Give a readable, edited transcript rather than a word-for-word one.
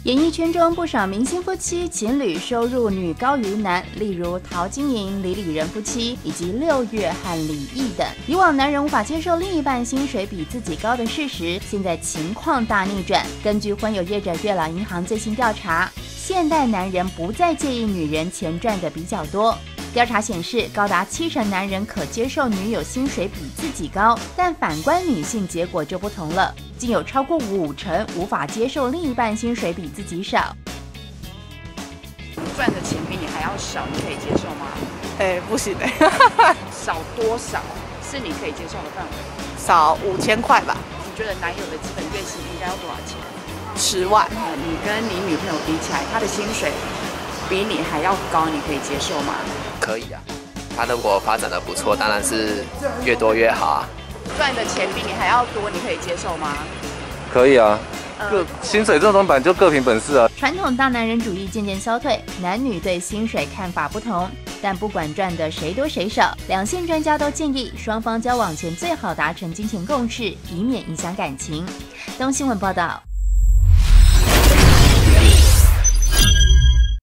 演艺圈中不少明星夫妻情侣收入女高于男，例如陶晶莹、李李仁夫妻，以及6月和李毅等。以往男人无法接受另一半薪水比自己高的事实，现在情况大逆转。根据婚友业者月老银行最新调查，现代男人不再介意女人钱赚的比较多。调查显示，高达70%男人可接受女友薪水比自己高，但反观女性，结果就不同了，竟有超过50%无法接受另一半薪水比自己少。 赚的钱比你还要少，你可以接受吗？ 不行少多少是你可以接受的范围？ 少5000块吧。 你觉得男友的基本月薪应该要多少钱 ？10万。 你跟你女朋友比起来，她的薪水比你还要高，你可以接受吗？ 可以啊，他如果发展的不错，当然是越多越好啊。 赚的钱比你还要多，你可以接受吗？ 可以啊，薪水这种东西本来就各凭本事啊。 传统大男人主义渐渐消退，男女对薪水看法不同，但不管赚的谁多谁少，两性专家都建议双方交往前最好达成金钱共识，以免影响感情。东新闻报道。